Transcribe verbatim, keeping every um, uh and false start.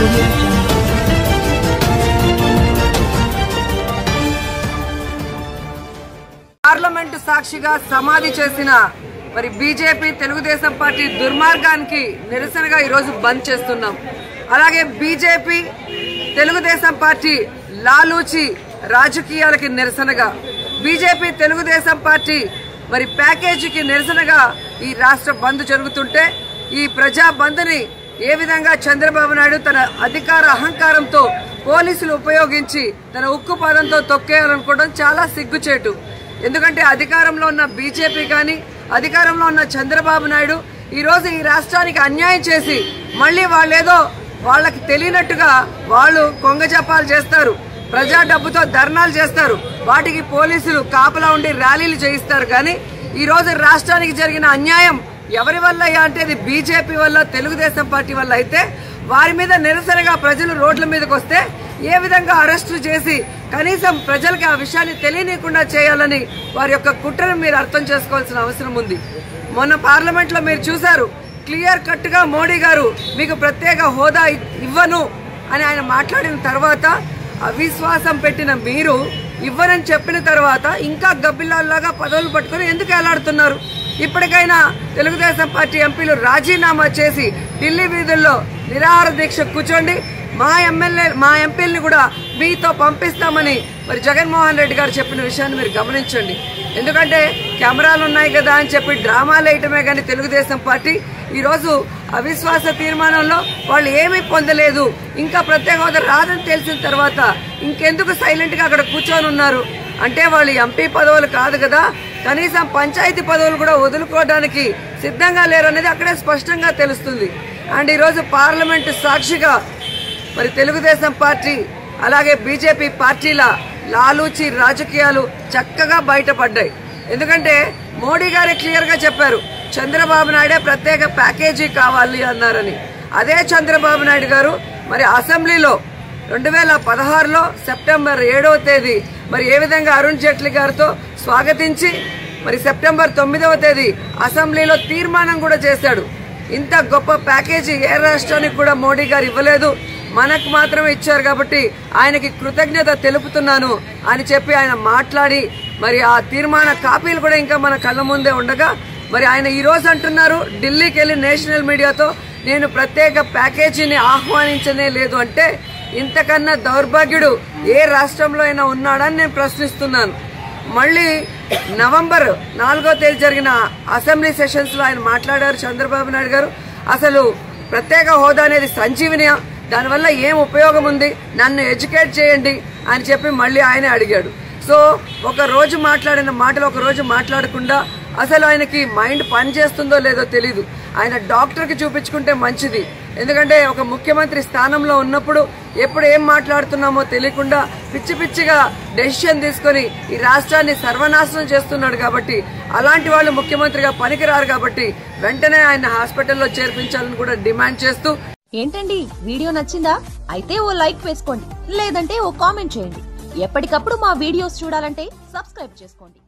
Parliament సాక్షిగా సమాధి చేసిన మరి బీజేపీ తెలుగుదేశం పార్టీ దుర్మార్గానికి నిరసనగా ఈరోజు బంద్ చేస్తున్నాం. అలాగే బీజేపీ తెలుగుదేశం పార్టీ లాలూచి రాజకీయాలకి నిరసనగా, బీజేపీ తెలుగుదేశం పార్టీ మరి ప్యాకేజీకి నిరసనగా ఈ రాష్ట్ర బంద్ జరుగుతుంటే ఈ ప్రజా బంద్ని ఏ విధంగా చంద్రబాబు నాయుడు తన అధికార అహంకారంతో పోలీసులు ఉపయోగించి తన ఉక్కు పాదంతో తొక్కేయాలనుకోవడం చాలా సిగ్గుచేటు. ఎందుకంటే అధికారంలో ఉన్న బీజేపీ కానీ అధికారంలో ఉన్న చంద్రబాబు నాయుడు ఈరోజు ఈ రాష్ట్రానికి అన్యాయం చేసి మళ్ళీ వాళ్ళేదో వాళ్ళకి తెలియనట్టుగా వాళ్ళు కొంగజపాలు చేస్తారు, ప్రజా డబ్బుతో ధర్నాలు చేస్తారు, వాటికి పోలీసులు కాపలా ఉండి ర్యాలీలు చేయిస్తారు. కానీ ఈరోజు రాష్ట్రానికి జరిగిన అన్యాయం ఎవరి వల్ల అంటే అది బీజేపీ వల్ల, తెలుగుదేశం పార్టీ వల్ల అయితే వారి మీద నిరసనగా ప్రజలు రోడ్ల మీదకి వస్తే ఏ విధంగా అరెస్టు చేసి కనీసం ప్రజలకి ఆ విషయాన్ని తెలియనీయకుండా చేయాలని వారి యొక్క కుట్రను మీరు అర్థం చేసుకోవాల్సిన అవసరం ఉంది. మొన్న పార్లమెంట్ లో మీరు చూశారు, క్లియర్ కట్ గా మోడీ గారు మీకు ప్రత్యేక హోదా ఇవ్వను అని ఆయన మాట్లాడిన తర్వాత అవిశ్వాసం పెట్టిన మీరు ఇవ్వనని చెప్పిన తర్వాత ఇంకా గబ్బిలాల్లాగా పదవులు పట్టుకుని ఎందుకు ఎలాడుతున్నారు? ఇప్పటికైనా తెలుగుదేశం పార్టీ ఎంపీలు రాజీనామా చేసి ఢిల్లీ వీధుల్లో నిరాహార దీక్ష కూర్చోండి. మా ఎమ్మెల్యే మా ఎంపీల్ని కూడా మీతో పంపిస్తామని మరి జగన్మోహన్ రెడ్డి గారు చెప్పిన విషయాన్ని మీరు గమనించండి. ఎందుకంటే కెమెరాలు ఉన్నాయి కదా అని చెప్పి డ్రామాలు వేయటమే కానీ తెలుగుదేశం పార్టీ ఈరోజు అవిశ్వాస తీర్మానంలో వాళ్ళు ఏమీ పొందలేదు, ఇంకా ప్రత్యేక హోదా రాదని తెలిసిన తర్వాత ఇంకెందుకు సైలెంట్ గా అక్కడ కూర్చొని ఉన్నారు అంటే వాళ్ళు ఎంపీ పదవులు కాదు కదా, కనీసం పంచాయతీ పదవులు కూడా వదులుకోవడానికి సిద్ధంగా లేరనేది అక్కడే స్పష్టంగా తెలుస్తుంది. అండ్ ఈరోజు పార్లమెంటు సాక్షిగా మరి తెలుగుదేశం పార్టీ అలాగే బీజేపీ పార్టీల లాలూచి రాజకీయాలు చక్కగా బయటపడ్డాయి. ఎందుకంటే మోడీ గారే క్లియర్ గా చెప్పారు చంద్రబాబు నాయుడే ప్రత్యేక ప్యాకేజీ కావాలి అన్నారని. అదే చంద్రబాబు నాయుడు గారు మరి అసెంబ్లీలో రెండు వేల పదహారులో సెప్టెంబర్ ఏడవ తేదీ మరి ఏ విధంగా అరుణ్ జైట్లీ గారితో స్వాగతించి మరి సెప్టెంబర్ తొమ్మిదవ తేదీ అసెంబ్లీలో తీర్మానం కూడా చేశాడు. ఇంత గొప్ప ప్యాకేజీ ఏ రాష్ట్రానికి కూడా మోడీ గారు ఇవ్వలేదు, మనకు మాత్రమే ఇచ్చారు కాబట్టి ఆయనకి కృతజ్ఞత తెలుపుతున్నాను అని చెప్పి ఆయన మాట్లాడి మరి ఆ తీర్మాన కాపీలు కూడా ఇంకా మన కళ్ళ ముందే ఉండగా మరి ఆయన ఈ రోజు అంటున్నారు ఢిల్లీకి వెళ్లి నేషనల్ మీడియాతో నేను ప్రత్యేక ప్యాకేజీని ఆహ్వానించనే లేదు అంటే ఇంతకన్నా దౌర్భాగ్యుడు ఏ రాష్ట్రంలో అయినా ఉన్నాడని నేను ప్రశ్నిస్తున్నాను. మళ్ళీ నవంబర్ నాలుగో తేదీ జరిగిన అసెంబ్లీ సెషన్స్ లో ఆయన మాట్లాడారు చంద్రబాబు నాయుడు గారు, అసలు ప్రత్యేక హోదా అనేది సంజీవిని, దానివల్ల ఏం ఉపయోగం ఉంది, నన్ను ఎడ్యుకేట్ చేయండి అని చెప్పి మళ్ళీ ఆయనే అడిగాడు. సో ఒక రోజు మాట్లాడిన మాటలు ఒక రోజు మాట్లాడకుండా అసలు ఆయనకి మైండ్ పని చేస్తుందో లేదో తెలీదు. ఆయన డాక్టర్కి చూపించుకుంటే మంచిది. ఎందుకంటే ఒక ముఖ్యమంత్రి స్థానంలో ఉన్నప్పుడు ఎప్పుడు ఏం మాట్లాడుతున్నామో తెలియకుండా పిచ్చి పిచ్చిగా డెసిషన్ తీసుకుని ఈ రాష్ట్రాన్ని సర్వనాశనం చేస్తున్నాడు. కాబట్టి అలాంటి వాళ్ళు ముఖ్యమంత్రిగా పనికిరారు కాబట్టి వెంటనే ఆయన హాస్పిటల్లో చేర్పించాలని కూడా డిమాండ్ చేస్తూ. ఏంటండి వీడియో నచ్చిందా? అయితే ఓ లైక్ వేసుకోండి, లేదంటే ఓ కామెంట్ చేయండి. ఎప్పటికప్పుడు మా వీడియోస్ చూడాలంటే సబ్స్క్రైబ్ చేసుకోండి.